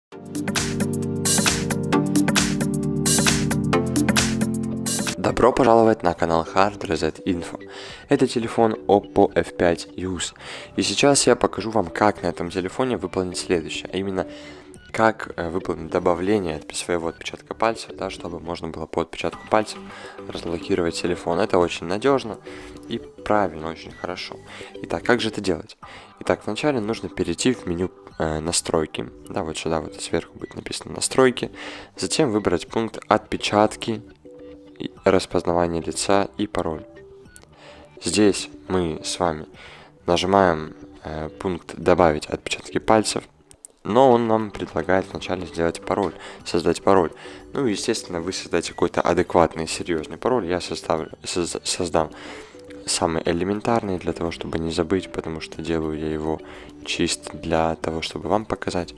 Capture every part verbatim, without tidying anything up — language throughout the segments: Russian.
Добро пожаловать на канал Hard Reset Info. Это телефон Oppo эф пять Use. И сейчас я покажу вам, как на этом телефоне выполнить следующее. А именно, как выполнить добавление своего отпечатка пальца, да, чтобы можно было по отпечатку пальцев разблокировать телефон. Это очень надежно и правильно, очень хорошо. Итак, как же это делать? Итак, вначале нужно перейти в меню э, настройки. Да, вот сюда вот сверху будет написано настройки. Затем выбрать пункт отпечатки, распознавание лица и пароль. Здесь мы с вами нажимаем э, пункт добавить отпечатки пальцев, но он нам предлагает вначале сделать пароль, создать пароль. Ну, естественно, вы создаете какой-то адекватный, серьезный пароль. Я составлю, соз, создам самый элементарный для того, чтобы не забыть, потому что делаю я его чисто для того, чтобы вам показать.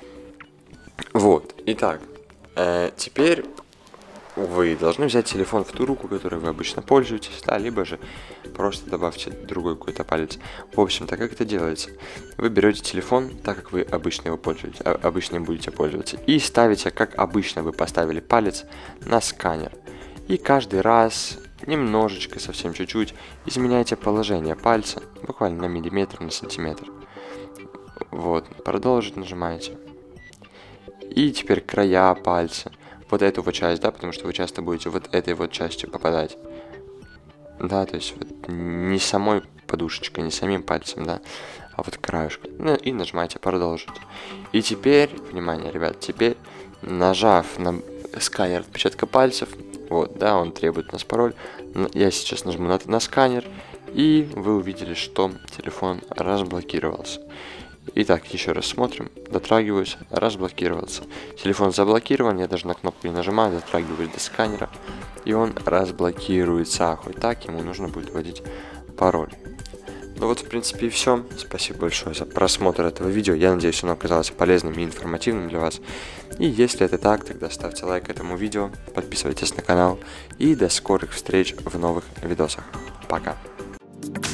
Вот, итак, э, теперь вы должны взять телефон в ту руку, которой вы обычно пользуетесь, да, либо же просто добавьте другой какой-то палец. В общем-то, как это делается? Вы берете телефон, так как вы обычно его пользуетесь, обычно будете пользоваться, и ставите, как обычно вы поставили палец, на сканер. И каждый раз немножечко, совсем чуть-чуть, изменяйте положение пальца, буквально на миллиметр, на сантиметр. Вот, продолжить нажимаете. И теперь края пальца. Вот эту вот часть, да, потому что вы часто будете вот этой вот частью попадать. Да, то есть вот не самой подушечкой, не самим пальцем, да, а вот краешком. Ну и нажимаете продолжить. И теперь, внимание, ребят, теперь нажав на сканер отпечатка пальцев, вот, да, он требует у нас пароль. Я сейчас нажму на, на сканер, и вы увидели, что телефон разблокировался. Итак, еще раз смотрим, дотрагиваюсь, разблокировался. Телефон заблокирован, я даже на кнопку не нажимаю, дотрагиваюсь до сканера, и он разблокируется. Хоть так, ему нужно будет вводить пароль. Ну вот, в принципе, и все. Спасибо большое за просмотр этого видео. Я надеюсь, оно оказалось полезным и информативным для вас. И если это так, тогда ставьте лайк этому видео, подписывайтесь на канал, и до скорых встреч в новых видосах. Пока!